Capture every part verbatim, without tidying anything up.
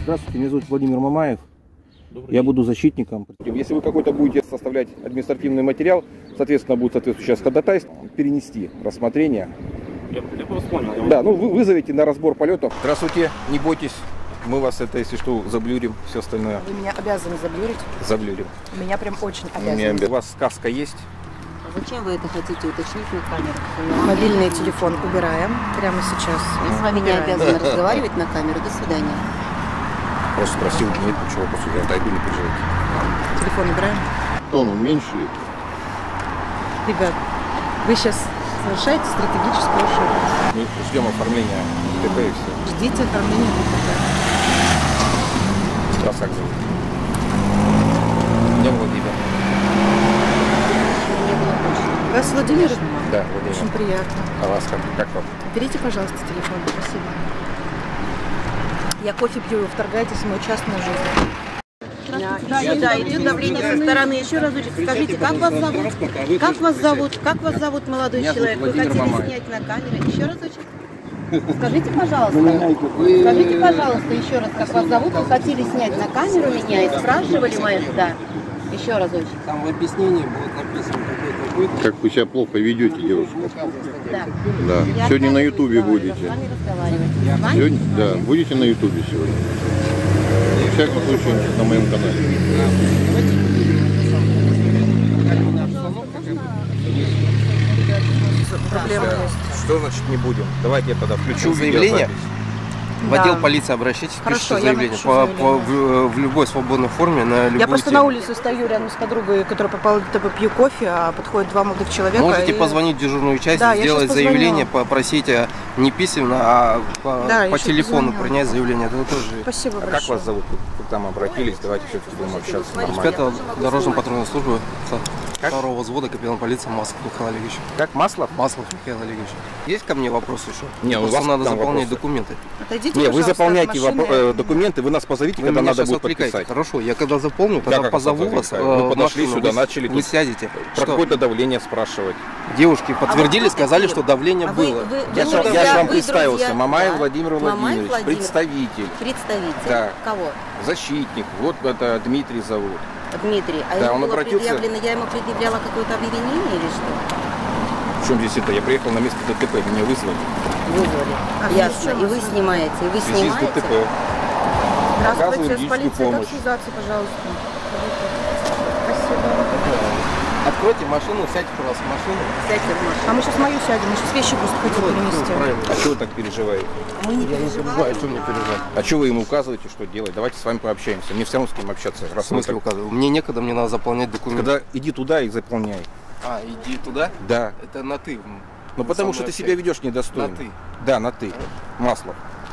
Здравствуйте, меня зовут Владимир Мамаев. Добрый Я день. буду защитником. Если вы какой-то будете составлять административный материал, соответственно, будет соответствующее ходатайство перенести рассмотрение. Я, я просто понял. Я да, ну вы вызовите на разбор полетов. Здравствуйте, не бойтесь. Мы вас это, если что, заблюрим, все остальное. Вы меня обязаны заблюрить? Заблюрим. Меня прям очень обязаны. У вас сказка есть? Зачем вы это хотите уточнить на камеру? Мобильный телефон убираем прямо сейчас. Я с вами не обязана разговаривать на камеру. До свидания. Просто спросил, нет, ничего, после я отойду, не переживайте. Телефон убираем? Тон он меньше. Ребят, вы сейчас совершаете стратегическую ошибку. Мы ждем оформления ДТП и все. Ждите оформления ДТП. Вас как зовут? Меня Владимир. Вас Владимир? Да, Владимир. Очень приятно. А вас как, как вам? Берите, пожалуйста, телефон. Спасибо. Я кофе пью, вы вторгаетесь в мою частную жизнь. Да, да, идет давление со стороны. Еще разочек, скажите, как вас зовут? Как вас зовут? Как вас зовут, молодой человек? Вы хотели снять на камеру? Еще разочек. Скажите, пожалуйста, скажите, пожалуйста, еще раз, как вас зовут? Вы хотели снять на камеру меня и спрашивали мои, да. Еще разочек. Там в объяснении будет написано какой-то какой-то. Как вы себя плохо ведете, девушка. Да. Да. Я Сегодня на ютубе с будете. вами разговаривать. С вами? Сегодня, да, будете на ютубе сегодня. В всяком случае, на моем канале. Проблема есть. Что значит не будем? Давайте я тогда включу Заявление. В Да. отдел полиции обращайтесь, Хорошо, пишите я заявление, напишу по, заявление. по- в, в любой свободной форме, на любую Я просто тему. на улице стою рядом с подругой, которая попала в ДТП, пью кофе, а подходят два молодых человека. Можете и... позвонить в дежурную часть, Да, я сделать щас позвоню. заявление, попросить а, не письменно, а по, Да, я по щас телефону позвоню. принять заявление. Это тоже Спасибо А большое. как вас зовут? Вы к нам обратились, давайте все-таки будем общаться с нормально. пятого дорожно-патрульной службы Как? второго взвода капитан полиции Маслов Михаил Олегович. Как Маслов? Маслов Михаил Олегович. Есть ко мне вопросы еще? Не, у Просто вас надо там заполнять вопросы. документы. Отойдите, Не, вы пожалуйста, заполняете от машины. воп- э, документы, вы нас позовите, Вы когда меня надо сейчас будет отвлекаете. подписать. Хорошо, я когда заполню, тогда как позову вас вас. отвлекаю? Мы э, в подошли машину, сюда, вы начали не тут сядете. Про Что? какое-то давление спрашивать. Девушки подтвердили, кто сказали, такие? что давление А вы- было. вы- Я, вы ж- я друзья, же вам вы представился. друзья. Мамаев Да. Владимир Мамаев Владимирович, Владимир. представитель, Представитель. Да. Кого? защитник. Вот это Дмитрий зовут. Дмитрий. А Да, ему он было обратился- предъявлено, я ему предъявляла какое-то обвинение или что? В чем здесь это? Я приехал на место ДТП, меня вызвали. Вызвали. А Ясно. зачем И вы вас снимаете. И вы В связи с снимаете? ДТП. Здравствуйте, Оказываю с медицинскую полицией, как помощь. связаться, пожалуйста? Спасибо. Откройте машину, сядьте, пожалуйста, в машину. Сядьте в машину. А мы сейчас мою сядем, мы сейчас вещи просто хотим перенести. Правильно. А что вы так переживаете? Мы не Я не переживаю, переживаем. что мне переживать. А что вы ему указываете, что делать? Давайте с вами пообщаемся. Мне все равно с кем общаться. В Раз вы смысле так- указываю? Мне некогда, мне надо заполнять документы. Когда иди туда и заполняй. А, иди туда? Да. Это на ты. Ну потому что ты себя ведешь недостойно. На ты. Да, на ты. Масло.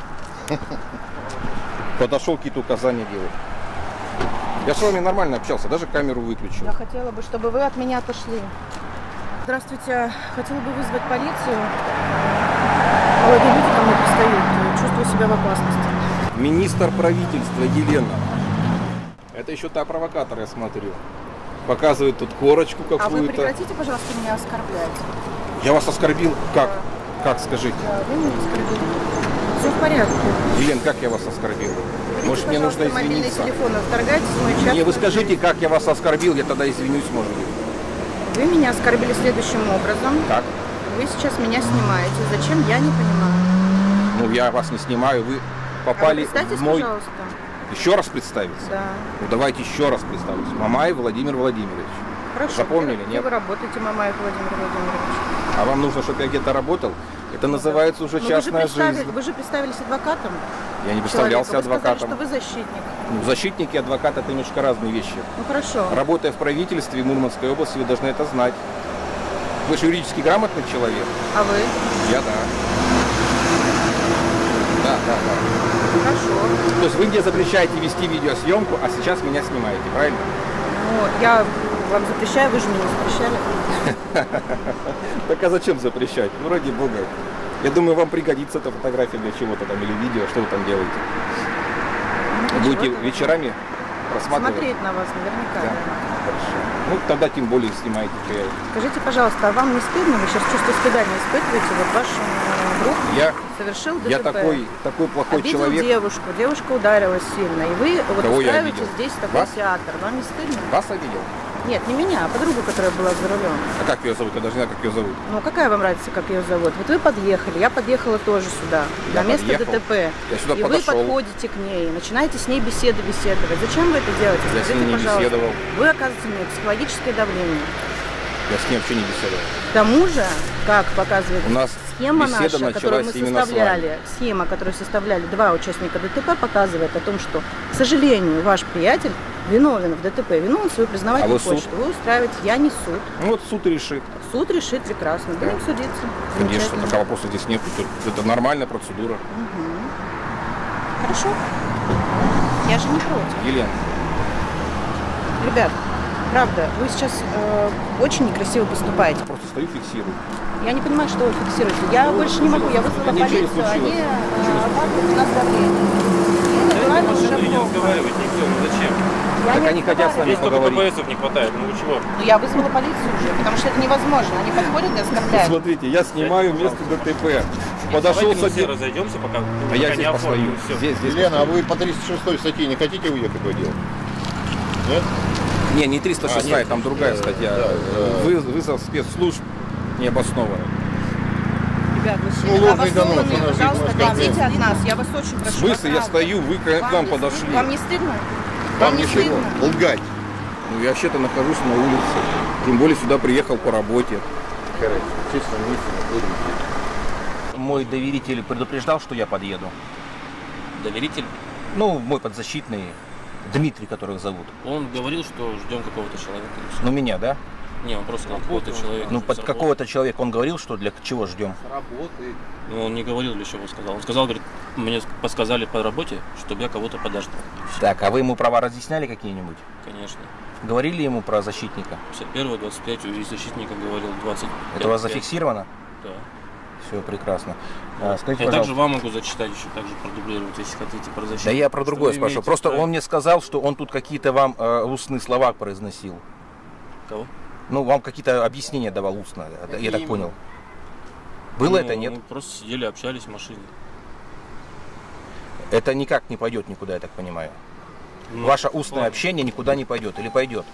Подошел, какие-то указания делать. Я с вами нормально общался, даже камеру выключил. Я хотела бы, чтобы вы от меня отошли. Здравствуйте, хотела бы вызвать полицию. Молодые люди ко мне пристают, чувствую себя в опасности. Министр правительства Елена. Это еще та провокатор, я смотрю. Показывает тут корочку А вы какую-то. прекратите, пожалуйста, меня оскорблять. Я вас оскорбил? Как? Как, скажите? Да, вы меня оскорбили. Все в порядке. Елена, как я вас оскорбил? Может, мне нужно Пожалуйста, мобильный извиниться? телефон, вторгайтесь в мой чат. Мне вы скажите, как я вас оскорбил, я тогда извинюсь, может быть. Вы меня оскорбили следующим образом. Как? Вы сейчас меня снимаете. Зачем, я не понимаю. Ну, я вас не снимаю, вы А вы попали представьтесь, в мой... пожалуйста. Еще раз представиться? Да. Ну, давайте еще раз представлюсь. Мамаев Владимир Владимирович. Хорошо. Запомнили, Где нет? вы работаете, Мамаев Владимир Владимирович? А вам нужно, чтобы я где-то работал? Это называется уже Ну, вы же частная представили- жизнь. Вы же представились адвокатом. Я не представлялся человека. Вы адвокатом. сказали, что вы защитник. Ну, защитник и адвокат — это немножко разные вещи. Ну хорошо. Работая в правительстве Мурманской области, вы должны это знать. Вы же юридически грамотный человек. А вы? Я да. Да, да, да. Хорошо. То есть вы мне запрещаете вести видеосъемку, а сейчас меня снимаете, правильно? Ну, я вам запрещаю, вы же мне не запрещали. Так а зачем запрещать? Ну, ради бога. Я думаю, вам пригодится эта фотография для чего-то там или видео, что вы там делаете. Ну, Будете чего-то. вечерами просматривать? Смотреть на вас наверняка. Да. Да. Хорошо. Ну, тогда тем более снимайте. Скажите, пожалуйста, а вам не стыдно? Вы сейчас чувство стыда не испытываете? Вот ваш э, друг Я, совершил ДТП. я такой, такой плохой обидел человек. девушку, девушка ударилась сильно, и вы вот Кого я устраиваете обидел? здесь такой Вас? театр. Вам не стыдно? Вас обидел? Нет, не меня, а подругу, которая была за рулем. А как ее зовут? Я даже не знаю, как ее зовут. Ну, какая вам разница, как ее зовут? Вот вы подъехали, я подъехала тоже сюда, Я на место подъехал. ДТП. Я сюда и подошел. вы подходите к ней, начинаете с ней беседы беседовать. Зачем вы это делаете? Я с Скажите, ней не пожалуйста. беседовал. Вы оказываете мне психологическое давление. Я с ней вообще не беседовал. К тому же, как показывает У нас схема беседа наша, которую мы началась именно с составляли, схема, которую составляли два участника ДТП, показывает о том, что, к сожалению, ваш приятель виновен в ДТП. Виновен свою признавать А не вы хочет. суд? Вы устраиваете, я не суд. Ну вот суд решит. Суд решит прекрасно. Будем судиться. Конечно, Замечательно. такого вопроса здесь нет. Тут это нормальная процедура. Хорошо. Я же не против. Елена, Ребят, правда, вы сейчас э, очень некрасиво поступаете. просто стою, фиксирую. Я не понимаю, что вы фиксируете. Я больше не могу. Я вызвала Ничего не полицию, они случилось. э, оказывают на нас давление. И натурально уже Машины не плохо. разговаривать никто, ну зачем? Я Так не они хотят с нами Здесь только поговорить. ДПСов не хватает, ну вы чего? Ну, я вызвала полицию уже, потому что это невозможно. Они подходят и оскорбляют. Смотрите, я снимаю место ДТП. Подошел Давайте мы все садик. разойдемся, пока, А я пока здесь не оформим, постою. все. Здесь, здесь. Елена, а вы по тридцать шестой статье не хотите уехать в отдел? Нет? Не, не триста шестая, А, нет. там другая Да, статья. да, да. Вы- Вызов спецслужб необоснованный. Ребят, вы Ну, ложный обоснованные, донос, у нас пожалуйста, есть отойдите от нас. Я вас очень В прошу. смысле, я правда. стою, вы к Вам нам не подошли. стыдно? Вам не стыдно? Вам Вам не ничего. стыдно? Лгать. Ну, я вообще-то нахожусь на улице. Тем более сюда приехал по работе. Честно, Мой доверитель предупреждал, что я подъеду. Доверитель, Ну, мой подзащитный, Дмитрий, которых зовут. он говорил, что ждем какого-то человека. Ну, меня, да? Не, он просто сказал, какого-то человека. Ну, под какого-то человека он говорил, что для чего ждем. Ну, он не говорил, для чего сказал. Он сказал, говорит, мне подсказали по работе, чтобы я кого-то подождал. Так, а вы ему права разъясняли какие-нибудь? Конечно. Говорили ему про защитника? пятьдесят один, двадцать пять, и защитника говорил двадцать пять. Это у вас зафиксировано? Да. Все прекрасно. А, скажите, Я пожалуйста. также вам могу зачитать еще, также продублировать, если хотите, про защиту. Да я про Что другое вы спрошу. имеете Просто право- он мне сказал, что он тут какие-то вам э, устные слова произносил. Кого? Ну, вам какие-то объяснения давал устно, я так именно? понял. Было Ну, это, нет? Мы просто сидели, общались в машине. Это никак не пойдет никуда, я так понимаю. Ну, Ваше устное ладно. общение никуда не пойдет или пойдет?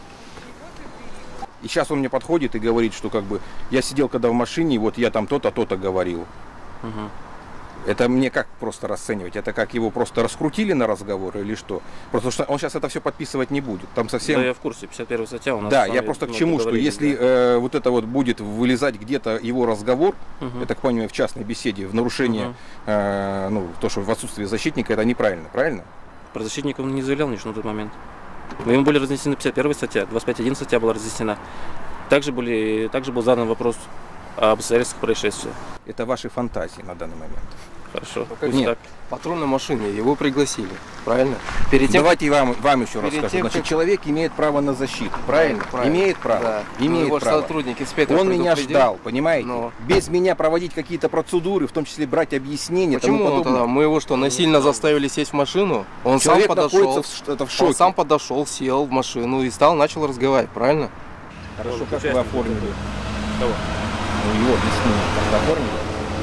И сейчас он мне подходит и говорит, что как бы я сидел когда в машине, и вот я там то-то, то-то говорил. Мгм. Это мне как просто расценивать? Это как его просто раскрутили на разговор или что? Просто что он сейчас это все подписывать не будет. Там совсем... Да, я в курсе, пятьдесят первая статья у нас. Да, с я вами, просто к мы чему, что договорились, если да. э, вот это вот будет вылезать где-то его разговор, Мгм. я так понимаю, в частной беседе, в нарушение, Мгм. э, ну, то, что в отсутствии защитника, это неправильно, правильно? Про защитника он не заявлял ничего на тот момент. Но ему были разъяснены пятьдесят первая статья, двадцать пять один статья была разъяснена. Также, были, также был задан вопрос об обстоятельствах происшествия. Это ваши фантазии на данный момент. Хорошо, пусть Нет, так. в патрульной машине его пригласили, правильно? Перед тем, Давайте я вам, вам еще перед расскажу. тем, Значит, как- человек имеет право на защиту, правильно? Правильно. Имеет право. Да. Имеет Его право. сотрудник, инспектор Он меня предупредил. ждал, понимаете? Но. Без меня проводить какие-то процедуры, в том числе брать объяснения, Почему тому он подобное. тогда? Мы его что, насильно заставили сесть в машину? Он Человек сам подошел, находится в, ш- это в шоке. он сам подошел, сел в машину и стал, начал разговаривать, правильно? Хорошо, как вы Участник оформили? Кого? Ну, его объяснение как оформили?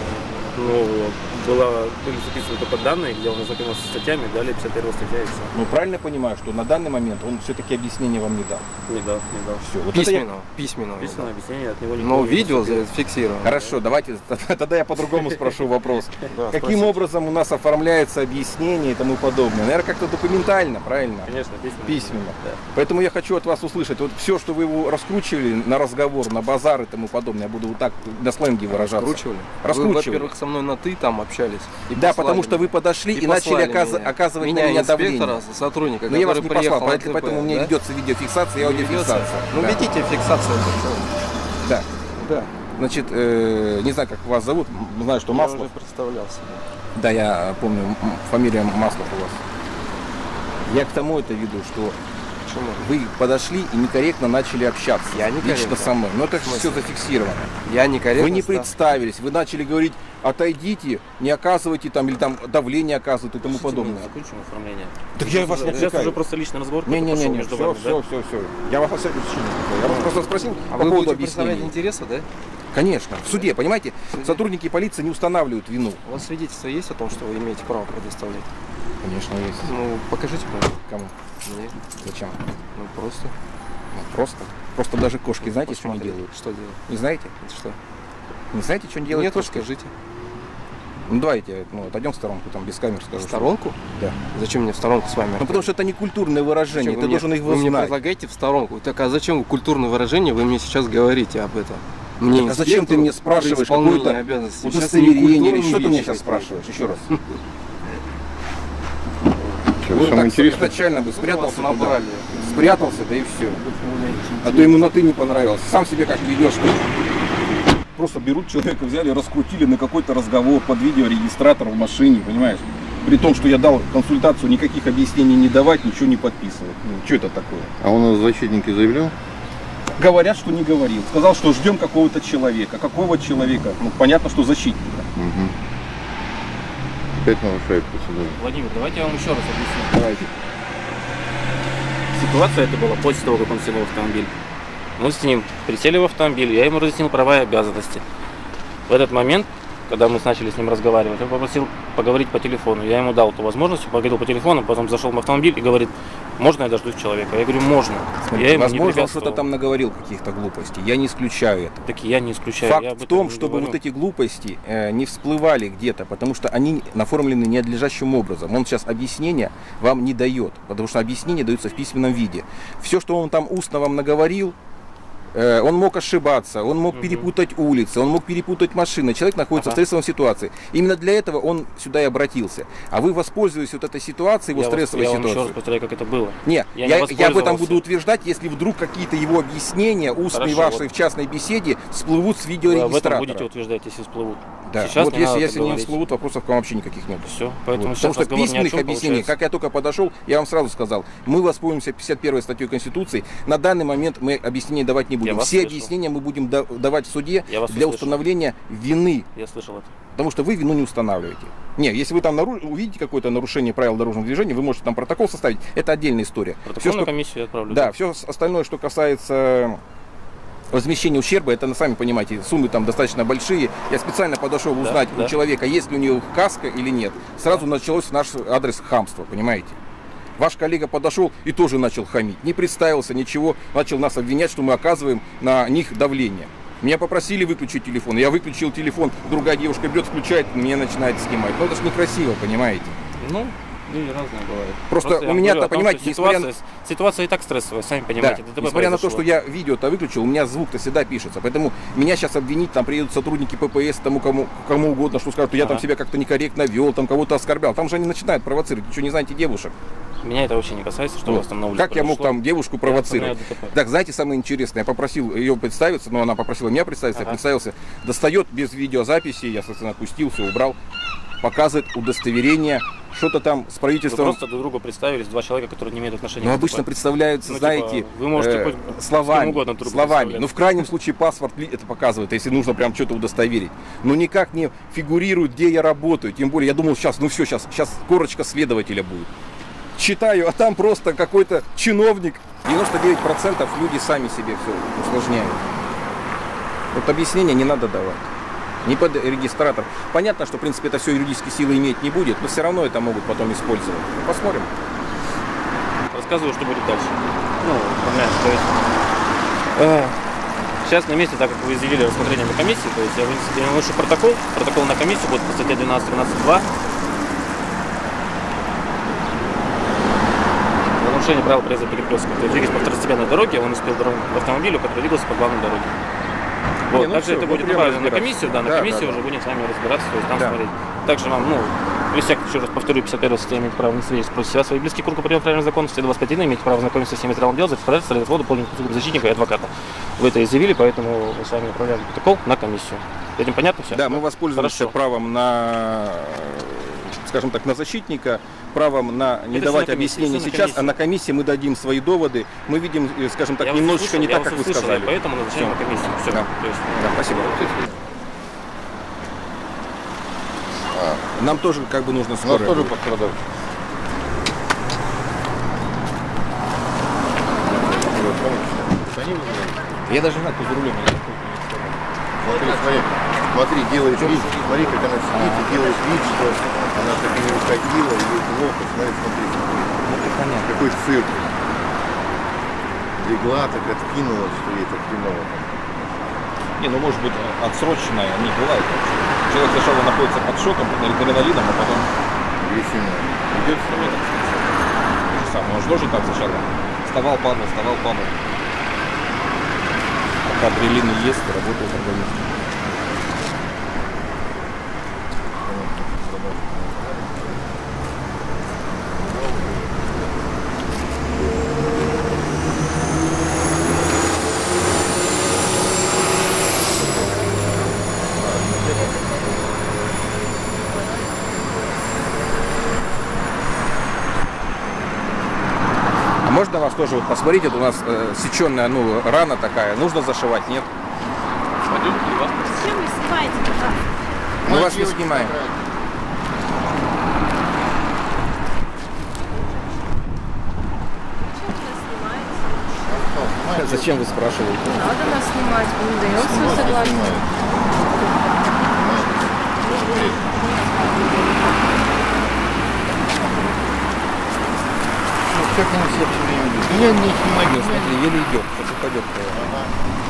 Ну, было, были записаны только данные, где он ознакомился с статьями, дали пятьдесят первая статья и все. Ну, правильно понимаю, что на данный момент он все-таки объяснение вам не дал. Не дал, не дал. Все, вот это я- Письменно, письменно. Письменное объяснение от него никто Но не видео поступило. зафиксировано. Хорошо, давайте, тогда я по-другому спрошу вопрос. Да, Каким спросите. образом у нас оформляется объяснение и тому подобное? Наверное, как-то документально, правильно? Конечно, письменно. Письменно. Да. Поэтому я хочу от вас услышать, вот все, что вы его раскручивали на разговор, на базар и тому подобное, я буду вот так на сленге выражаться. Раскручивали? Раскручивали. Вы, во-первых, со мной на «ты» там общались. И Да, послали потому что меня. вы подошли и, начали послали оказ- меня. оказывать меня, на меня инспектора, давление. сотрудника, Но я вас который не приехал послал, на поэтому, ТП, поэтому у меня да? ведется видеофиксация и Не аудиофиксация. ведется? Ну, Да. ведите фиксацию. Да, да. Значит, э, не знаю, как вас зовут, м, знаю, что Я Маслов. уже представлялся. Да, я помню, м, фамилия Маслов у вас. Я к тому это веду, что Почему? Вы подошли и некорректно начали общаться. Я некорректно. Лично со мной. Но это все зафиксировано. Я некорректно. Вы не стал. представились, вы начали говорить, отойдите, не оказывайте там, или там давление оказывайте и тому подобное. Закончим оформление. Так я вас не Сейчас отвлекаю. уже просто личный разговор. Не-не-не, между все, вами, все, да? все, все. Я вас абсолютно Я вас просто спросил А по вы поводу будете представлять объяснения. интересы, да? Конечно, в суде, понимаете, суде. сотрудники полиции не устанавливают вину. У вас свидетельство есть о том, что вы имеете право предоставлять? Конечно, есть. Ну, покажите, пожалуйста. Кому? Мне. Зачем? Ну, просто. Ну, просто. Просто даже кошки, знаете, что они Посмотреть. делают? Что делают? Не знаете? Это что? Не знаете, что они делают Нет, кошки? скажите. Ну давайте, ну, отойдем в сторонку, там без камер скажу. В сторонку? Да. Зачем мне в сторонку с вами? Ну потому что это не культурное выражение, Зачем ты вы должен мне, его вы мне знать. предлагаете в сторонку. Так а зачем вы культурное выражение, вы мне сейчас говорите об этом? Мне Так, а зачем ты мне спрашиваешь какое-то удостоверение или что ты мне сейчас спрашиваешь? Еще раз. Вот так изначально бы спрятался туда. Спрятался, да и все. А то ему на ты не понравилось. Сам себе как ведешь. Просто берут человека, взяли, раскрутили на какой-то разговор под видеорегистратор в машине, понимаешь? При том, что я дал консультацию, никаких объяснений не давать, ничего не подписывать. Ну, что это такое? А он в защитнике заявлял? Говорят, что не говорил. Сказал, что ждем какого-то человека. Какого человека? Ну, понятно, что защитника. Угу. Опять нарушает процедуру. Владимир, давайте я вам еще раз объясню. Давайте. Ситуация это была после того, как он сел в автомобиль. Мы с ним присели в автомобиль, я ему разъяснил права и обязанности. В этот момент, когда мы начали с ним разговаривать, он попросил поговорить по телефону. Я ему дал эту возможность, поговорил по телефону, потом зашел в автомобиль и говорит, можно я дождусь человека? Я говорю, можно. Смотрите, я ему не возможно, он препятствовал. что-то там наговорил, каких-то глупостей. Я не исключаю это. Так я не исключаю. Факт я об в этом том, не чтобы говорю. вот эти глупости э, не всплывали где-то, потому что они наформлены ненадлежащим образом. Он сейчас объяснения вам не дает, потому что объяснения даются в письменном виде. Все, что он там устно вам наговорил, э, он мог ошибаться, он мог Мгм. перепутать улицы, он мог перепутать машины. Человек находится Ага. в стрессовой ситуации. Именно для этого он сюда и обратился. А вы воспользуетесь вот этой ситуацией, его я стрессовой вас, я вам еще ситуацией. раз повторяю, как это было. Нет, Я я, не я, об этом воспользовался. буду утверждать, если вдруг какие-то его объяснения, устные Хорошо, ваши вот. в частной беседе, всплывут с Вы об видеорегистратора. этом будете утверждать, если всплывут. Да. Сейчас вот не если, надо если так не говорить. всплывут, вопросов к вам вообще никаких нет. Все, поэтому Вот. сейчас Потому что разговор ни о письменных чем объяснений, получается. как я только подошел, я вам сразу сказал, мы воспользуемся пятьдесят первой статьей Конституции. На данный момент мы объяснений давать не будем. вас Все слышал. объяснения мы будем да- давать в суде Я вас для услышал. установления вины. Я слышал это. Потому что вы вину не устанавливаете. Не, если вы там нару- увидите какое-то нарушение правил дорожного движения, вы можете там протокол составить. Это отдельная история. Протокол Всё, на что- комиссию я отправлю. Да, все остальное, что касается возмещения ущерба, это, сами понимаете, суммы там достаточно большие. Я специально подошел Да, узнать да. у человека, есть ли у него каска или нет. Сразу началось наш адрес хамства, понимаете? Ваш коллега подошел и тоже начал хамить. Не представился, ничего, начал нас обвинять, что мы оказываем на них давление. Меня попросили выключить телефон, я выключил телефон, другая девушка берет, включает, меня начинает снимать. Ну это же некрасиво, понимаете? Ну, люди разные бывают. Просто я у вам меня-то, говорю о том, понимаете, что несмотря ситуация, ситуация и так стрессовая, сами Да, понимаете. ДТП несмотря на то, произошло. что я видео-то выключил, у меня звук-то всегда пишется. Поэтому меня сейчас обвинить, там приедут сотрудники ППС, тому кому, кому угодно, что скажут, что я там Ага. себя как-то некорректно вел, там кого-то оскорблял. Там же они начинают провоцировать, ничего не знаете девушек. Меня это вообще не касается, что у Вот. вас там на улице Как я мог произошло. там девушку Я провоцировать? оформляю ДТП. Так, знаете, самое интересное, я попросил ее представиться, но она попросила меня представиться, Ага. я представился, достает без видеозаписи, я, соответственно, отпустил, все убрал, показывает удостоверение, что-то там с Вы правительством. просто друг другу представились, два человека, которые не имеют отношения Ну, к обычно ДТП. представляются, Ну, знаете, типа, вы можете э, хоть с словами, кем угодно друг друга словами. представлять. Ну, в крайнем случае, паспорт ли- это показывает, если нужно прям что-то удостоверить. Но никак не фигурирует, где я работаю. Тем более, я думал, сейчас, ну все, сейчас, сейчас корочка следователя будет. Читаю, а там просто какой-то чиновник. девяносто девять процентов люди сами себе все усложняют. Вот объяснения не надо давать. Не под регистратор. Понятно, что, в принципе, это все юридические силы иметь не будет, но все равно это могут потом использовать. Ну, посмотрим. Рассказываю, что будет дальше. Ну, понятно, то есть... э, сейчас на месте, так как вы изъявили рассмотрение на комиссии, то есть я вынес- я выношу протокол. Протокол на комиссию будет по статье двенадцать тринадцать два. Нарушение правил проезда перекрестка. То есть двигаясь по второстепенной дороге, он успел дорогу к автомобилю, который двигался по главной дороге. Вот, Не, ну также всё, это мы будет будем направлено на разбираться. комиссию, да, на Да, комиссию да, уже да. будем с вами разбираться, то есть там Да. смотреть. Также вам, ну, при всех, еще раз повторю, пятьдесят первая статья имеет право на свидетельство против себя, свои близкие, круг прием правильных законов, все двадцать пять имеете право знакомиться со всеми материалами дела, записать составлять воду, полный услугу защитника и адвоката. Вы это изъявили, поэтому мы с вами отправляем протокол на комиссию. Этим понятно все? Да, мы воспользуемся Хорошо. правом на скажем так, на защитника, правом на не Это давать на комиссии, объяснений всё на сейчас, комиссии. а на комиссии мы дадим свои доводы. Мы видим, э, скажем так, Я вас немножечко услышал, не я так, вас как вы услышал, сказали. Поэтому назначаем Всё. комиссию. Все. Да. То есть, Да, спасибо. Нам тоже как бы нужно У нас скорая. тоже пострадал. Я даже не знаю, кто за рулем. Смотри, смотри, смотри, делает вид, смотри, как она сидит и делает вид, что она так и не выходила, и ей плохо, смотри, смотри, смотри. Ну, это понятно. Какой цирк. Легла, так откинула, что ей так хреново. Не, ну может быть отсроченная не бывает. Человек сначала находится под шоком, под адреналином, а потом Весенно. идет с ним это то же самое. Он же должен так сначала. Вставал, падал, вставал, падал. Пока адреналин есть, работает организм. А можно вас тоже вот посмотреть, это у нас э, сеченная, ну, рана такая, нужно зашивать, нет? Зачем вы снимаете? Мы вас не снимаем. Зачем вы спрашиваете? Надо нас снимать, мы не даем свое согласие. Как они себя все время ведут? Ну, я не снимаю. Ну, смотри, еле идет, как упадет. Ага.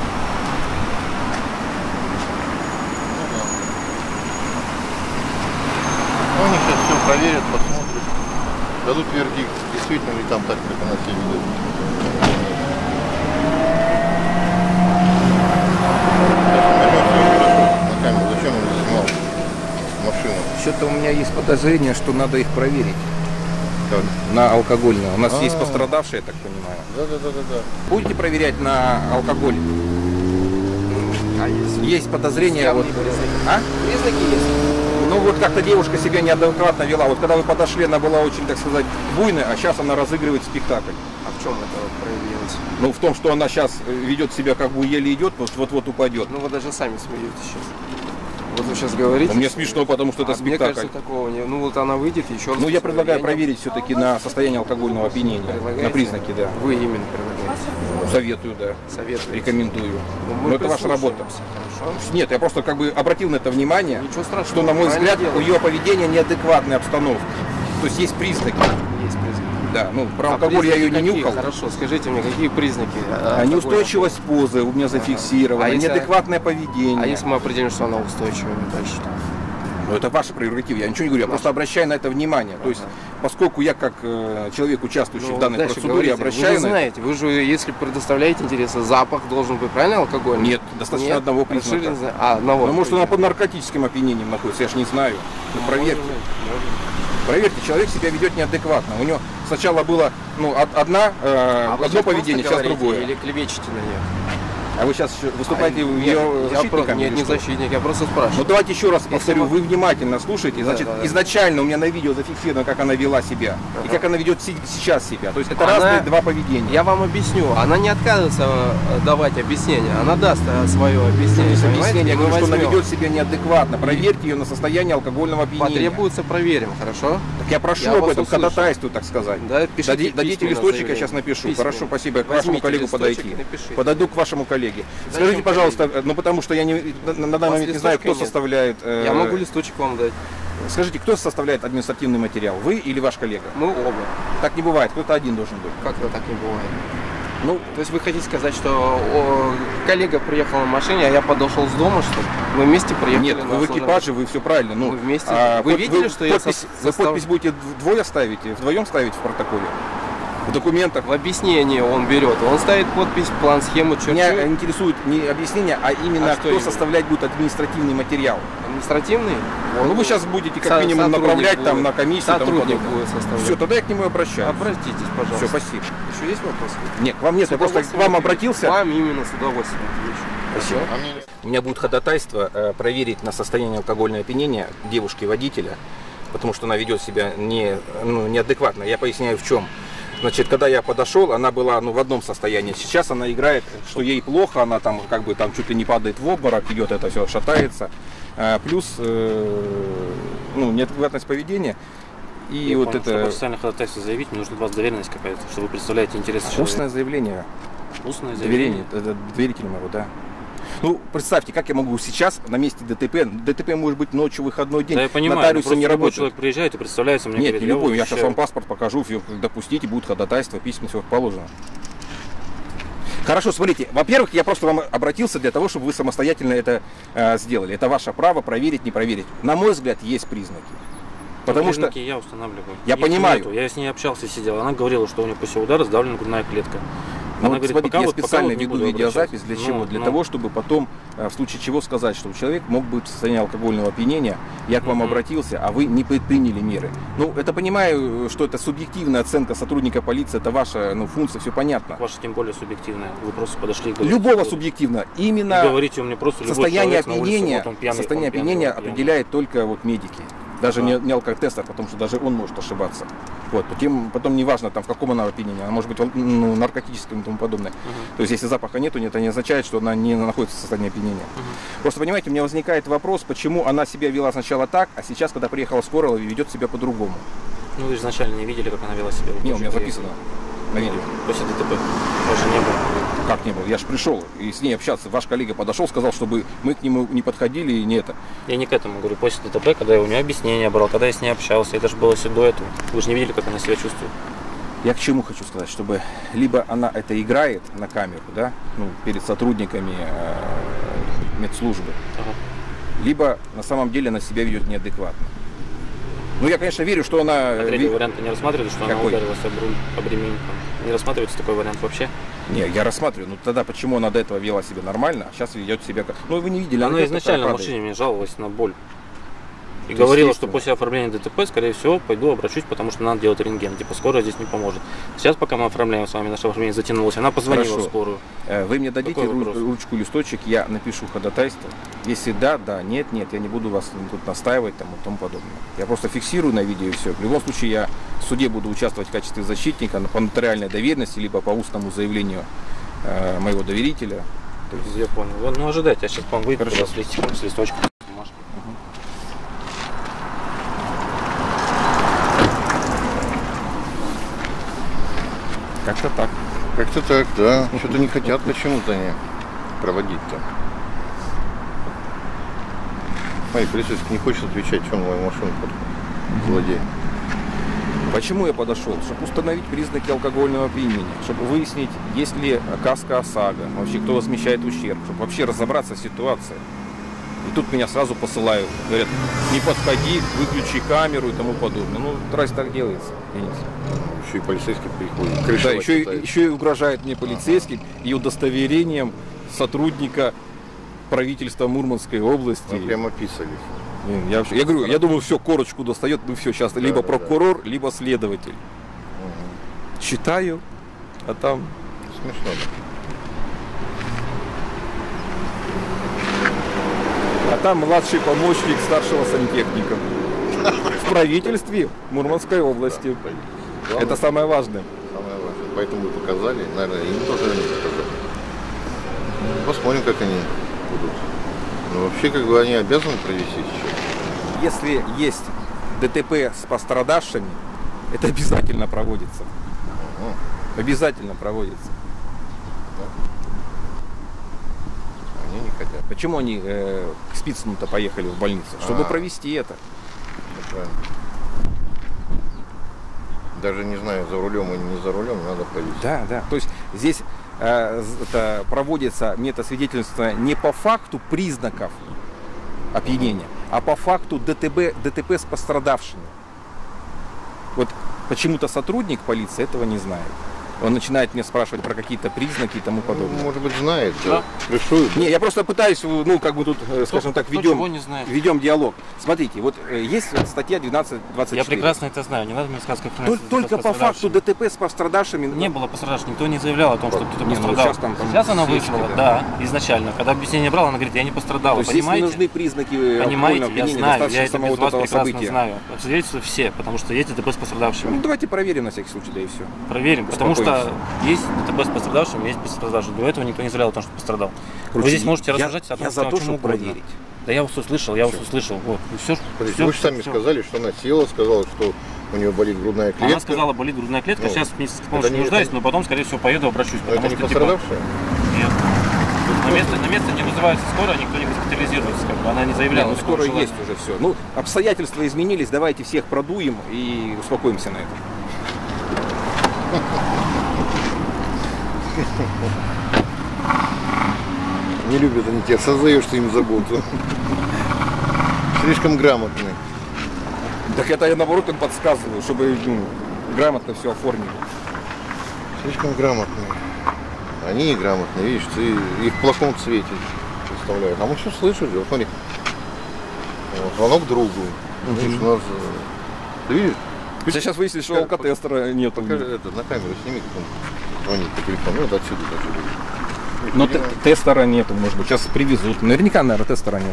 Ну, они сейчас все проверят, посмотрят, дадут вердикт, действительно ли там так, как она себя ведет. На камеру, зачем он снимал машину? Что-то у меня есть подозрение, что надо их проверить Как? на алкогольное. У нас А. есть пострадавшие, я так понимаю. Да, да, да, да, да. Будете проверять на алкоголь? А есть? Есть подозрение. Вот, а? Признаки есть? Ну вот как-то девушка себя неадекватно вела. Вот когда вы подошли, она была очень, так сказать, буйная, а сейчас она разыгрывает спектакль. А в чем это проявилось? Ну в том, что она сейчас ведет себя как бы еле идет, вот-вот упадет. Ну вы даже сами смеетесь сейчас. Вот вы сейчас говорите. Ну, мне что- смешно, потому что это А мне спектакль. кажется, такого не. Ну вот она выйдет еще раз. Ну я предлагаю не- проверить все-таки на состояние алкогольного опьянения. Предлагаете? На признаки, да. Вы именно предлагаете. Советую, да. Советую. Рекомендую. Ну, Но мы это ваша работа. прислушаемся, Хорошо. Нет, я просто как бы обратил на это внимание, Ничего страшного. что, на мой правильно взгляд, у делаете. ее поведения неадекватная обстановка. То есть есть признаки. Есть признаки. Да, ну про А алкоголь я ее не признаки нюхал. какие? Хорошо, скажите мне, какие признаки? А, алкоголя? неустойчивость позы у меня зафиксирована, А если- неадекватное поведение. А если мы определим, что она устойчивая, дальше что? Ну, это ваш прерогатив, я ничего не говорю, я просто обращаю на это внимание. То есть, поскольку я как э, человек, участвующий Ну, в данной дальше процедуре, говорите. обращаю Вы же на это. знаете, вы же, если предоставляете интересы, запах должен быть, правильно, алкоголь? Нет, достаточно одного признака. Расширенный за- А, одного. Ну, может, она признака. под наркотическим опьянением находится, я же не знаю. Ну, проверьте. Может быть, может быть. Проверьте, человек себя ведет неадекватно. У него сначала было ну, од- одна, э, А вы одно сейчас поведение, просто сейчас говорите другое. Или клевечете на нее? А вы сейчас выступаете А, в нет, ее я просто- защитником? Нет, или не что? защитник, я просто Ну спрашиваю. давайте еще раз Если повторю, вы- вы внимательно слушаете. Да, Значит, да, да. изначально у меня на видео зафиксировано, как она вела себя и Ага. как она ведет си- сейчас себя. То есть это Она- разные два поведения. Я вам объясню. Она не отказывается э, давать объяснение. Она даст э, свое объяснение. Без понимаете? объяснения, я Мы говорю, что она возьмем. ведет себя неадекватно. Проверьте ее на состояние алкогольного опьянения. Потребуется, проверим, хорошо? Так я прошу Я об вас этом, услышал. ходатайствую, так сказать. Да, пишите Дади- дадите письменное листочек, я заявление. сейчас напишу. Письменное. Хорошо, спасибо. К вашему Возьмите коллегу листочек подойти. и напишите. Подойду к вашему коллеге. Зачем Скажите, пожалуйста, ну потому что я не, на, на данный вас момент не знаю, кто листочка нет. составляет. э, Я могу листочек вам дать. Скажите, кто составляет административный материал? Вы или ваш коллега? Мы оба. Так не бывает, кто-то один должен быть. Как это так не бывает? Ну, То есть вы хотите сказать, что о, коллега приехал на машине, а я подошел с дома, что ли? Мы вместе приехали нет, на вы в основном- экипаже, вы все правильно. Ну, Мы вместе. а Вы под- видели, что я подпись, со- вы состав- подпись будете вдвое ставите, вдвоем ставите в протоколе? В документах? В объяснении он берет. Он ставит подпись, план, схему, Меня чертежи. интересует не объяснение, а именно А что кто именно? составлять будет административный материал. Административный? Ну вы сейчас будете как Со- минимум сотрудник направлять там будет. на комиссию. и тому Сотрудник подобное. будет составлять. Все, тогда я к нему обращаюсь. Обратитесь, пожалуйста. Все, спасибо. Еще есть вопросы? Нет, к вам нет, С я просто к удовольствием вам отвечу. обратился. К вам именно с удовольствием отвечу. Спасибо. А мне- У меня будет ходатайство э, проверить на состояние алкогольного опьянения девушки-водителя. потому что она ведет себя не, ну, неадекватно. Я поясняю в чем. Значит, когда я подошел, она была ну, в одном состоянии. Сейчас она играет, что ей плохо, она там как бы там чуть ли не падает в обморок, идет это все, шатается. А, плюс э, ну, неадекватность поведения. И я вот понял, это... Чтобы официально ходатайство заявить, мне нужна от вас доверенность какая-то, что вы представляете интересы человека. Устное заявление. Устное заявление? Доверение, это доверительное его, да. Ну, представьте, как я могу сейчас на месте ДТП, ДТП может быть ночью, выходной день, да, я понимаю, нотариусы не работают. Человек приезжает и представляется мне. Нет, говорит, не любой, я, я сейчас вам паспорт паспорт покажу, допустите, будет ходатайство, письма, все положено. Хорошо, смотрите, во-первых, я просто вам обратился для того, чтобы вы самостоятельно это э, сделали. Это ваше право проверить, не проверить. На мой взгляд, есть признаки. Потому что я устанавливаю. Я Их понимаю. Нету. Я с ней общался, сидел. Она говорила, что у нее после удара сдавлена грудная клетка. Ну, Она вот, говорит, смотрите, пока я вот, специально пока вот веду видеозапись для чего? Ну, для ну. того, чтобы потом, в случае чего, сказать, что человек мог быть в состоянии алкогольного опьянения, я к вам Mm-hmm. обратился, а вы не предприняли меры. Ну, это понимаю, что это субъективная оценка сотрудника полиции, это ваша ну, функция, все понятно. Ваша тем более субъективная. Вы просто подошли и говорите. Любого что... субъективно. Именно говорите, у меня просто состояние человек на улице, опьянения, вот он пьяный, состояние он пьяный, опьянения он пьяный. определяет только вот медики. Даже Да. не, не алкотестер, потому что даже он может ошибаться. Вот, потом, потом неважно, там, в каком она опьянении, она может быть ну, наркотическим и тому подобное. Uh-huh. То есть, если запаха нету, это не означает, что она не находится в состоянии опьянения. Uh-huh. Просто, понимаете, у меня возникает вопрос, почему она себя вела сначала так, а сейчас, когда приехала скорая, ведет себя по-другому. Ну, вы изначально не видели, как она вела себя? Не, у меня записано на видео. После ДТП тоже не было. Как не было? Я же пришел и с ней общаться. Ваш коллега подошел, сказал, чтобы мы к нему не подходили и не это. Я не к этому говорю. После ДТП, когда я у нее объяснение брал, когда я с ней общался, это же было все до этого. Вы же не видели, как она себя чувствует. Я к чему хочу сказать, чтобы либо она это играет на камеру, да, ну, перед сотрудниками э, медслужбы, Ага. либо на самом деле она себя ведет неадекватно. Ну, я, конечно, верю, что она... А третий вариант не рассматривали, что Какой? она ударилась об руль, об ремень? Не рассматривается такой вариант вообще? Не, я рассматриваю. Ну, тогда почему она до этого вела себя нормально, а сейчас ведет себя как... Ну, вы не видели. Она изначально в машине мне жаловалась на боль. И говорила, что после оформления ДТП, скорее всего, пойду обращусь, потому что надо делать рентген. Типа, скорая здесь не поможет. Сейчас, пока мы оформляем с вами, наше оформление затянулось, она позвонила Хорошо. в скорую. Вы мне дадите Какой ру- вопрос? ручку, листочек, я напишу ходатайство. Если да, да, нет, нет, я не буду вас тут настаивать там, и тому подобное. Я просто фиксирую на видео и все. В любом случае я в суде буду участвовать в качестве защитника по нотариальной доверенности, либо по устному заявлению э, моего доверителя. То есть, я понял. Ну, ожидайте, я сейчас к вам выйду Хорошо. с листиком, с листочком. Бумажкой. Как-то так. Как-то так, да. Что-то не хотят почему-то они проводить-то. Смотри, полицейский не хочет отвечать, что он мою машину подходит. Злодей. Почему я подошел? Чтобы установить признаки алкогольного опьянения, чтобы выяснить, есть ли каска ОСАГО, вообще кто возмещает ущерб, чтобы вообще разобраться в ситуации. И тут меня сразу посылают, говорят, не подходи, выключи камеру и тому подобное. Ну, раз так делается, Денис. Еще и полицейский приходит. Да, Крышева еще, и- читает. еще и угрожает мне полицейским и удостоверением сотрудника правительства Мурманской области. Мы прямо писались. Блин, Я, вообще- я говорю, я думаю, все, корочку достает, ну все, сейчас либо да, прокурор, либо следователь. Угу. Читаю, а там... Смешно, А там младший помощник старшего сантехника. В правительстве Мурманской области. да. Это самое важное. Самое важное. Поэтому мы показали, наверное, им тоже они показали. Посмотрим, как они будут. Но вообще, как бы, они обязаны провести сейчас. Если есть ДТП с пострадавшими, это обязательно проводится. Ага. Обязательно проводится. Они не хотят. Почему они э, к Спицыну-то поехали в больницу? Чтобы А. провести это. Это правильно. Даже не знаю, за рулем или не за рулем, надо провести. Да, да. То есть здесь э, з- это проводится метасвидетельство не по факту признаков опьянения, а по факту ДТП, ДТП с пострадавшими. Вот почему-то сотрудник полиции этого не знает. Он начинает меня спрашивать про какие-то признаки и тому подобное. Ну, может быть, знает, Да. да. Крышует. Не, я просто пытаюсь, ну, как бы тут, э, скажем так, кто ведем, чего не знает. ведем диалог. Смотрите, вот э, есть статья двенадцать двадцать четыре. Я прекрасно это знаю, не надо мне сказать, как Тол- Только по факту ДТП с пострадавшими. Не было пострадавших, никто не заявлял о том, что кто-то Не, ну, пострадал. сейчас там, там Сейчас она свечки, вызвала, да. да. изначально. Когда объяснение брала, она говорит, я не пострадала, То есть, если понимаете? нужны признаки э, Понимаете, алкогольного я опьянения, знаю, достаточно я это самого без вот вас этого прекрасно события. знаю. Свидетельствуют все, потому что есть ДТП с пострадавшими. Ну, давайте проверим на всякий случай, да и все. Проверим, потому что Успокоимся. есть ДТП с пострадавшим, есть пострадавшим. До этого никто не заявлял о том, что пострадал. Короче, Вы здесь можете я- рассуждать о том, я что за то, о чем чтобы угодно. проверить. Да я вас услышал, я вас услышал. Вот. И все, Смотрите, все, вы же сами все. сказали, что она села, сказала, что у нее болит грудная клетка. Она сказала, болит грудная клетка, Ну, сейчас в медицинской это помощи не- не нуждаюсь, это- но потом, скорее всего, поеду, обращусь. Но это потому не что, типа, пострадавшая? нет. На место, на место не вызывается скорая, никто не госпитализируется, как бы она не заявляла. Ну, такого скоро желания. есть уже все. Ну, обстоятельства изменились, давайте всех продуем и успокоимся на этом. Не любят они тебя, создаешь ты им заботу. Слишком грамотный. Так это я наоборот им подсказываю, чтобы ну, грамотно все оформили. Слишком грамотные. Они неграмотные, видишь, ты их в плохом цвете представляешь. А мы все слышали, вот смотри. Вот, звонок другу. Видишь, у нас, э, ты видишь? Сейчас выяснили, что алкотестера нет. Покажи, это, на камеру сними, как он звонит по телефону. Ну, вот отсюда даже будет. Но т- тестера нету, может быть, сейчас привезут. Наверняка, наверное, тестера нету.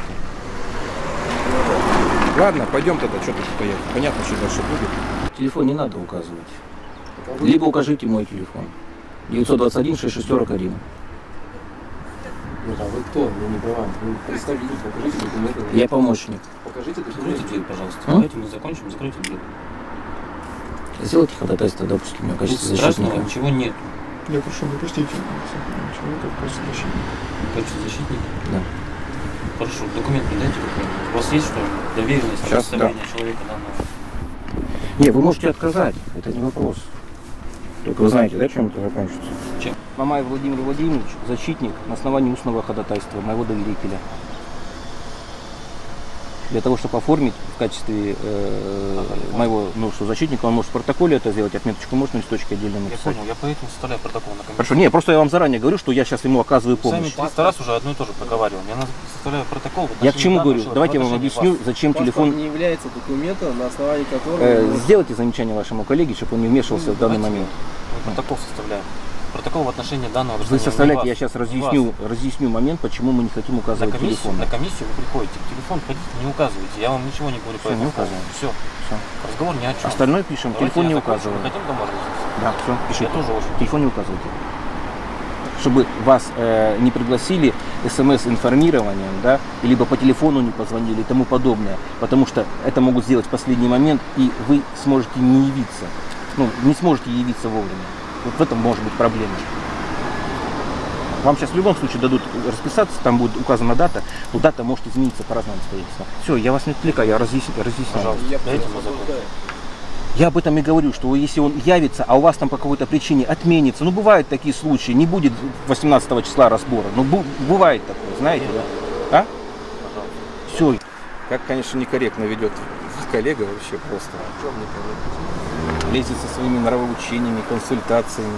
Ладно, пойдем тогда, что тут стоять. Понятно, что дальше будет. Телефон не надо указывать. Либо укажите мой телефон. девятьсот двадцать один шестьдесят шесть сорок один. Ну, а вы кто? Я не понимаю. Вы представитель, покажите документы. Я помощник. Покажите Закройте документы. дверь, пожалуйста. А? Давайте мы закончим, закройте дверь. Сделайте ходатайство, допустим, меня в качестве Ничего страшного, защитника. ничего нет. Я прошу допустить человека в качестве защитника. В качестве защитника? Да. Хорошо, документ не дайте документ. У вас есть что ли? Доверенность, Сейчас, представление человека данного? Не, вы можете отказать, это не вопрос. Только вы знаете, да, чем это закончится? Чем? Мамаев Владимир Владимирович, защитник на основании устного ходатайства моего доверителя. Для того, чтобы оформить в качестве э, моего ну, что защитника, он может в протоколе это сделать, отметочку может на листочке отдельно Я написать. понял, я поэтому составляю протокол на комиссию. Хорошо, не, просто я вам заранее говорю, что я сейчас ему оказываю Сами помощь. триста раз уже одно и то же проговаривал. Я на- составляю протокол. в Я к отношении чему данного говорю? человека, Давайте я в вам отношении объясню, вас. зачем Паспорт телефон. не является документом, на основании которого... Э, вы- сделайте замечание вашему коллеге, чтобы он не вмешивался в данный Давайте момент. мы Протокол составляем. Протокол в отношении данного Вы гражданина, составляете, не я вас, сейчас не разъясню, вас. разъясню момент, почему мы не хотим На указывать комиссию, телефон. на комиссию вы приходите, телефон ходите, не указывайте. Я вам ничего не говорю по Всё, не этому указываем. Все. Всё. Разговор ни о чем. Остальное пишем, Давайте телефон я не закончу. указываем. Мы хотим домой разъясниться. Да, все, пишите. Я тоже очень. Телефон не указывайте. Чтобы вас э, не пригласили смс-информированием, да, либо по телефону не позвонили и тому подобное. Потому что это могут сделать в последний момент, и вы сможете не явиться. Ну, не сможете явиться вовремя. Вот в этом может быть проблема. Вам сейчас в любом случае дадут расписаться, там будет указана дата, но дата может измениться по разным обстоятельствам. Все, я вас не отвлекаю, я разъясню. разъясняю. Пожалуйста, Я дайте просто мы закончим. осуждаю. Я об этом и говорю, что если он явится, а у вас там по какой-то причине отменится, ну бывают такие случаи, не будет восемнадцатого числа разбора, ну бу- бывает такое, знаете, да? А? Все. Как, конечно, некорректно ведет коллега вообще просто. Лезет со своими нравоучениями, консультациями.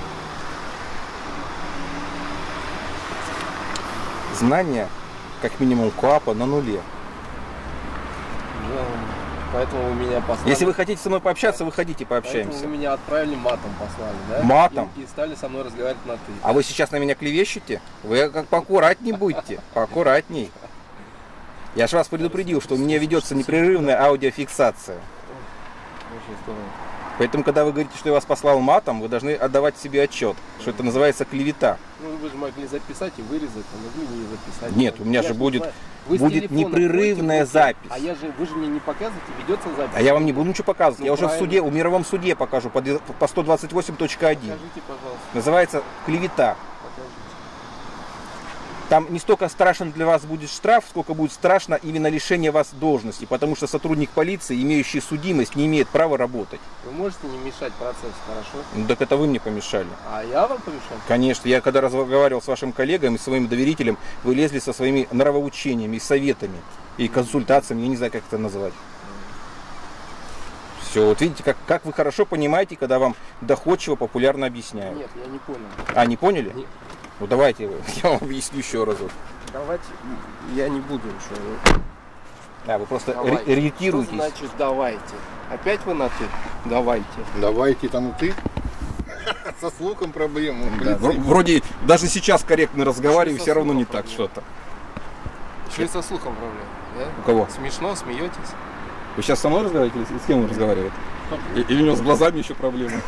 Знания, как минимум, КОАПа на нуле. Ну, Поэтому вы меня послали. Если вы хотите со мной пообщаться, выходите, Поэтому пообщаемся. вы меня отправили матом послали, да? Матом? И, и стали со мной разговаривать на ты. А вы сейчас на меня клевещете? Вы как поаккуратней будьте, поаккуратней. Я же вас предупредил, что у меня ведется непрерывная аудиофиксация. Очень здорово. Поэтому, когда вы говорите, что я вас послал матом, вы должны отдавать себе отчет, что это называется клевета. Ну, вы же могли записать и вырезать, а могли не записать. Нет, у меня Я же не будет- знаю. Вы с будет телефона непрерывная ходите, запись. А я же, вы же мне не показываете, ведется запись. А я вам не буду ничего показывать. Ну, Я уже в правильно. суде, в мировом суде покажу по две- по сто двадцать восемь точка один. Покажите, пожалуйста. Называется клевета. Покажите. Там не столько страшен для вас будет штраф, сколько будет страшно именно лишение вас должности, потому что сотрудник полиции, имеющий судимость, не имеет права работать. Вы можете не мешать процессу, хорошо? Ну, так это вы мне помешали. А я вам помешал? Конечно, я когда разговаривал с вашим коллегой и своим доверителем, вы лезли со своими нравоучениями и советами, и консультациями, я не знаю, как это назвать. Все, вот видите, как, как вы хорошо понимаете, когда вам доходчиво, популярно объясняют. Нет, я не понял. А, не поняли? Нет. Ну давайте, я вам объясню еще разок. Давайте, я не буду ничего. А, вы просто Давайте. ретируетесь. Что значит давайте? Опять вы на ты? Давайте. Давайте там и ты. Со слухом проблема. Да, вроде даже сейчас корректно разговариваю, все равно не так что-то. Что со слухом проблема? Да? У кого? Смешно, смеетесь? Вы сейчас со мной разговариваете или с кем он разговаривает? Или у него с глазами еще проблемы?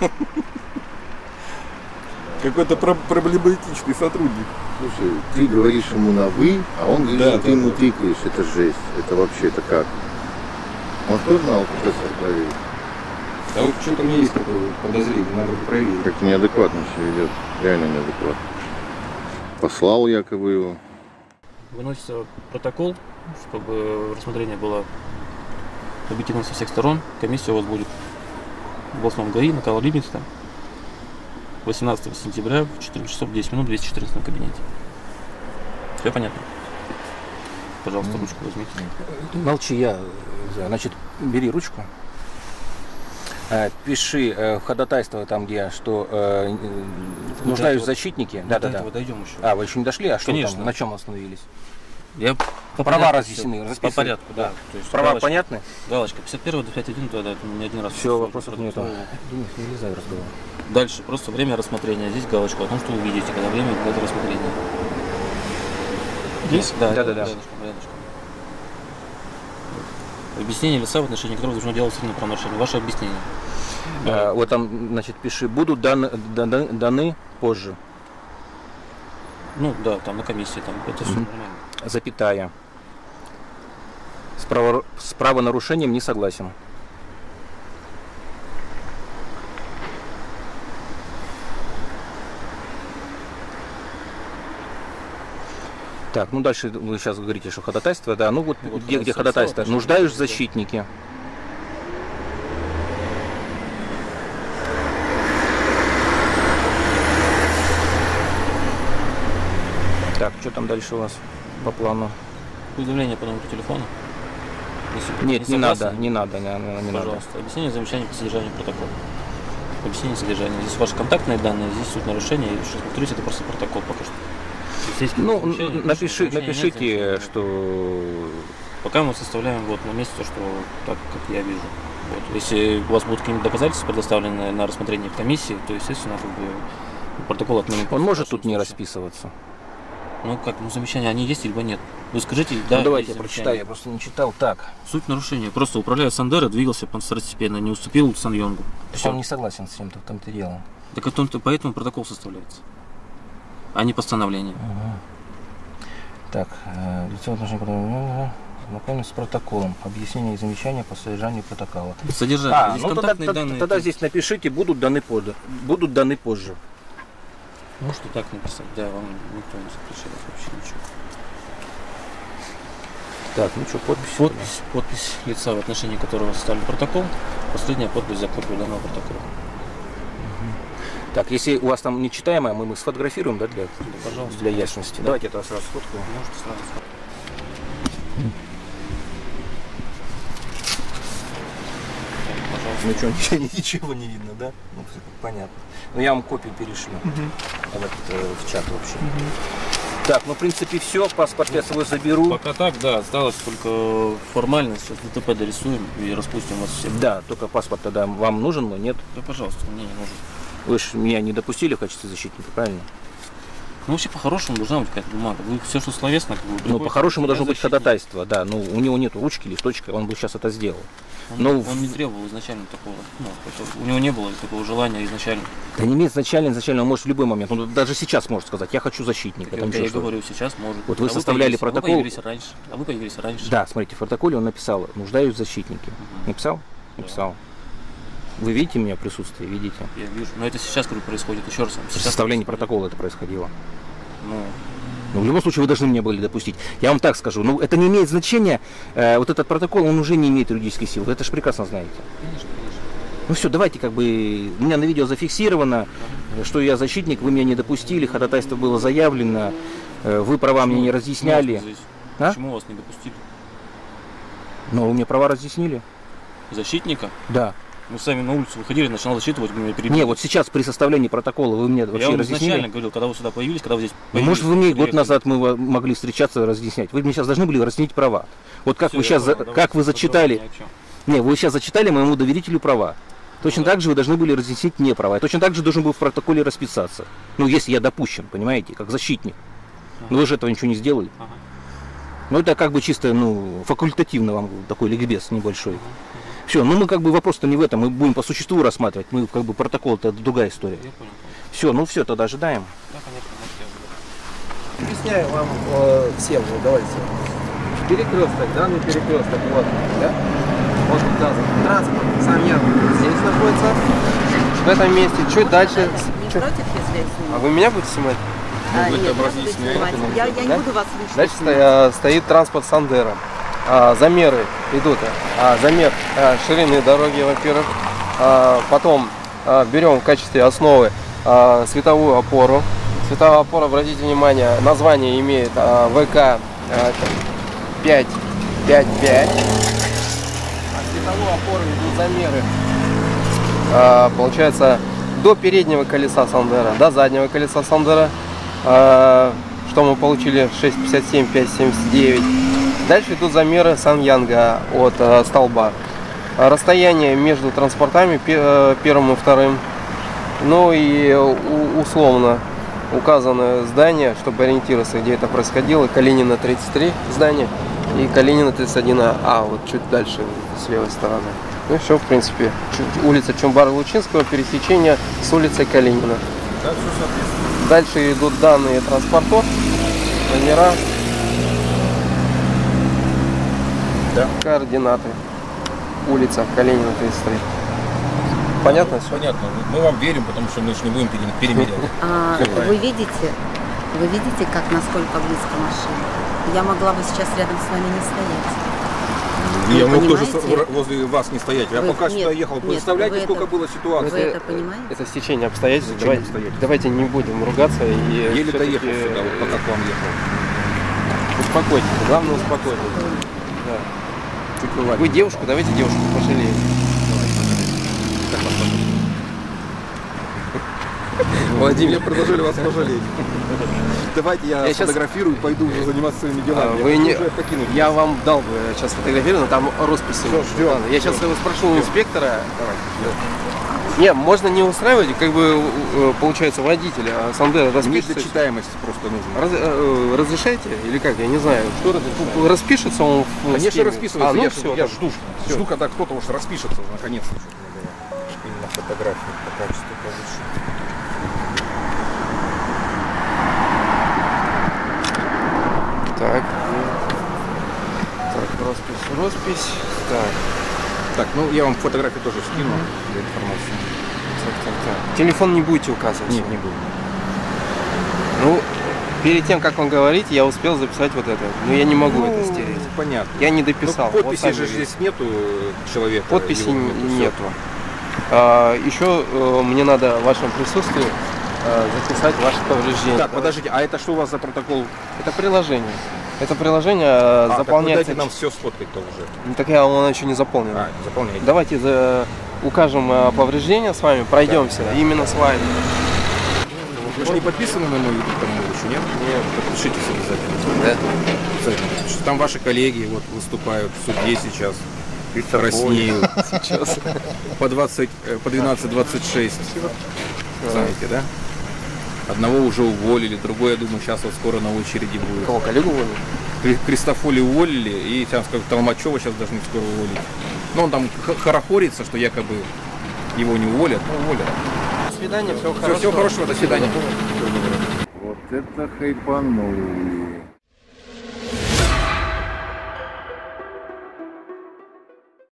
Какой-то проблематичный сотрудник. Слушай, ты говоришь ему на вы, а он говорит, Да, что ты да, ему да. тыкаешь. Это жесть. Это вообще, это как? Он что знал, профессор проверить? Да вот что-то у меня есть такое подозрение, надо проверить. Как неадекватно все идет. Реально неадекватно. Послал якобы его. Выносится протокол, чтобы рассмотрение было объективно со всех сторон. Комиссия у вас будет в областном ГАИ на Калалибинске восемнадцатого сентября в четырнадцать часов десять минут в двести четырнадцатом кабинете. Все понятно? Пожалуйста, ручку возьмите. Молчи, я. Значит, бери ручку. Э, Пиши э, ходатайство там, где что э, э, нуждаюсь в защитнике. Да, да, да. Дойдем еще. А, вы еще не дошли? А что Конечно. там? На чем остановились? Я по Права порядку разъяснены, всё. расписаны. По порядку, да. То есть Права галочка- понятны? Галочка пятьдесят один, двадцать один, да, да, это не один раз. Все, вопросов нету. Денис, не влезай в разговор. Дальше просто время рассмотрения. Здесь галочка о том, что вы видите, когда время для этого рассмотрения. Здесь? Да, Да, да, да. рядышком, рядышком. Объяснение лица, в отношении которого должно делаться именно правонарушение. Ваше объяснение. Э, вот там, значит, пиши, будут даны, даны, даны позже. Ну да, там на комиссии, там это все Мгм. нормально. Запятая. С, право, с правонарушением не согласен. Так, ну дальше вы сейчас говорите, что ходатайство, да, ну вот, Вот где, где ходатайство, ходатайство, да. нуждаюсь в защитнике. Так, что там дальше у вас по плану? Уведомление по номеру телефона. Если Нет, не, согласны, надо, не надо, не, не, не надо. Пожалуйста. Объяснение, замечание по содержанию протокола. Объяснение содержания. Здесь ваши контактные данные, здесь суть нарушения. И, еще раз повторюсь, это просто протокол пока что. Здесь Ну, замечания, напиши, замечания нет, напишите, замечания нет. что... Пока мы составляем вот на месте то, что так, как я вижу. Вот. Если у вас будут какие-нибудь доказательства предоставлены на рассмотрение в комиссии, то, естественно, как бы протокол отменим. Он может тут не расписываться? Ну как, ну замечания, они есть либо нет. Вы скажите, да, Ну, давайте есть я прочитаю, замечания. я просто не читал. Так, Суть нарушения. Просто управляя Сандеро, двигался второстепенно, не уступил Сан-Йонгу. он не согласен с чем-то в том-то дело. Так о том-то, поэтому протокол составляется, а не постановление. Ага. Так, э, лицо в отношении которого знакомиться с протоколом, объяснение и замечания по содержанию протокола. Содержание. А, Здесь ну тогда, контактные тогда, данные. тогда здесь напишите, будут даны позже. Будут даны позже. Можете так написать, да, вам никто не запрещает вообще ничего. Так, ну что, подпись? Подпись, подпись лица, в отношении которого составлен протокол, последняя подпись за копию данного протокола. Так, если у вас там нечитаемое, мы, мы сфотографируем, да, для, Пожалуйста. для ясности. Да. Давайте это сразу сфоткаю. Можете сразу сфоткать. Ну что, ничего, ничего не видно, да? Ну, понятно. Ну, я вам копию перешлю. В, этот, э, в чат вообще. Так, ну, в принципе, все. Паспорт я свой заберу. Пока так, да, осталось только формальность. Сейчас ДТП дорисуем и распустим вас всех. Да, только паспорт тогда вам нужен мой, нет? Да, пожалуйста, мне не нужен. Вы же меня не допустили в качестве защитника, правильно? Ну, вообще, по-хорошему, должна быть какая-то бумага. Вы все, что словесно, как бы, Ну, приходите, по-хорошему я должно быть защитник. ходатайство, да. Ну, у него нет ручки, листочка, он бы сейчас это сделал. Он, Ну, он не требовал изначально такого. Ну, это- у него не было такого желания изначально. Да не имеет изначально, изначально, он может в любой момент. Он даже сейчас может сказать, я хочу защитника. Там Я, еще и что-то. говорю, сейчас может. Вот вы А составляли появились- протокол. Вы появились раньше. А вы появились раньше. Да, смотрите, в протоколе он написал, нуждаюсь в защитнике. Написал? Написал. Вы видите меня в присутствии, видите? Я вижу. Но это сейчас, говорю, происходит. Еще раз. При Сейчас составлении происходит. протокола это происходило. Ну, Но в любом случае вы должны меня были допустить. Я вам так скажу, ну это не имеет значения, э, вот этот протокол, он уже не имеет юридической силы, вы это же прекрасно знаете. конечно, конечно. Ну все, давайте как бы, у меня на видео зафиксировано, что я защитник, вы меня не допустили, ходатайство было заявлено, э, вы права мне не разъясняли. Почему, А? Почему вас не допустили? Но вы мне права разъяснили? Защитника? Да. Мы сами на улицу выходили, начинал зачитывать, вы меня перебили. Не, вот сейчас при составлении протокола вы мне вообще я вам разъяснили? изначально говорил, когда вы сюда появились, когда вы здесь Ну, появились. может, вы мне год приехали. назад мы могли встречаться, разъяснять. Вы мне сейчас должны были разъяснить права. Вот как Всё, вы я сейчас, понял, за- давайте как вы зачитали, подробнее о чём. не, вы сейчас зачитали моему доверителю права. Точно Ну, да. так же вы должны были разъяснить мне права. Я точно так же должен был в протоколе расписаться. Ну, если я допущен, понимаете, как защитник. Но вы же этого ничего не сделали. Ага. Ну, это как бы чисто, ну, факультативно вам такой ликбез небольшой. Все, ну мы как бы вопрос-то не в этом, мы будем по существу рассматривать. Мы как бы протокол, это другая история. Я понял. Все, ну все, тогда ожидаем. Да, конечно, можете ожидать. Объясняю вам э, всем, вот, давайте. Перекресток, данный перекресток, вот, да? Вот указан. Транспорт, сам я здесь находится, в этом месте. Чуть дальше. Не Чуть- против, если я сниму? А вы меня будете снимать? А, вы нет, это я раз буду не сняли, снимать. Я, я не Да? буду вас лично Дальше снимать. сто- стоит транспорт Сандера. А, замеры идут. А, замер а, ширины дороги, во-первых. А, потом а, берем в качестве основы а, световую опору. Световая опора, обратите внимание, название имеет а, ВК а, пять пять пять. А световую опору идут замеры. А, получается, до переднего колеса Сандера, до заднего колеса Сандера. А, что мы получили? шесть пятьдесят семь, пять семьдесят девять. Дальше идут замеры Саньянга от а, столба. А, расстояние между транспортами пе- э, первым и вторым. Ну и у- условно указано здание, чтобы ориентироваться, где это происходило. Калинина тридцать три здание и Калинина тридцать один А, вот чуть дальше, с левой стороны. Ну и все, в принципе. Чуть- улица Чумбара-Лучинского, пересечение с улицей Калинина. Да, все соответственно. Дальше идут данные транспортов, номера, Да. координаты. Улица Калинина тридцать три. Понятно все? Понятно. Мы вам верим, потому что мы же не будем пере- перемерять. А, Всё вы правильно. видите, вы видите, как насколько близко машина? Я могла бы сейчас рядом с вами не стоять. Я Вы мог тоже понимаете? с- возле вас не стоять. Я Вы- пока нет, сюда ехал. нет, Представляете, вы сколько это- было ситуаций? Вы это понимаете? Это стечение обстоятельств. Стечение Давайте, обстоятельств. давайте не будем ругаться. И Еле всё-таки доехал сюда, вот пока к вам ехал. Успокойтесь. Главное успокойтесь. Да. Чуть бывает. Вы девушку, давайте девушку пожалеем. Владимир, предложили вас пожалеть. Давайте я, Я щас- сфотографирую, пойду уже заниматься своими А, делами. вы Я не... хочу уже покинуть. Я вам дал бы сейчас фотографирую, но там росписи. Всё, ждём. Ладно, я сейчас Ждём. спрошу у Ждём. инспектора. Не, можно не устраивать, как бы э, получается водителя, а Сандера Мне распишется. для читаемости просто нужно. Раз- э, разрешаете или как? Я не знаю. Что разрешаете? Распишется он в Конечно, схеме? расписывается. А, ну я, все, я жду, жду, когда кто-то уж распишется, наконец-то. Именно фотографию по качеству получше. Так. Так, роспись, роспись. Так, Так, ну я вам фотографию тоже скину для информации. так, так, так. Телефон не будете указывать? Нет, не буду. Ну, перед тем, как вам говорить, я успел записать вот это. Но я не могу Ну, это стереть. Понятно. Я не дописал. Ну, Вот подписи сами же видите. здесь нету э, человека. Подписи его н- всё. нету. А, еще э, мне надо в вашем присутствии э, записать ваши повреждения. Так, подождите, а это что у вас за протокол? Это приложение. Это приложение э, А, так вы заполняется. дайте нам все сфоткать-то уже. Ну, Так я, оно еще не заполнено. А, заполняйте. Давайте за- укажем э, повреждения с вами, пройдемся именно с вами. Вы же не подписаны на мою там еще, нет? Нет. Подпишитесь обязательно. Да? Обязательно. Потому что там ваши коллеги вот выступают в суде сейчас. Краснеют сейчас. По двадцать, э, по двенадцать двадцать шесть. Знаете, да? Одного уже уволили, другой, я думаю, сейчас вот скоро на очереди будет. Кого, коллегу уволили? Кри- Кристофоли уволили, и сейчас как Толмачева сейчас должны скоро уволить. Но он там х- хорохорится, что якобы его не уволят, но уволят. До свидания, всего Все, хорошего. всего хорошего, до свидания. Вот это хайпанули.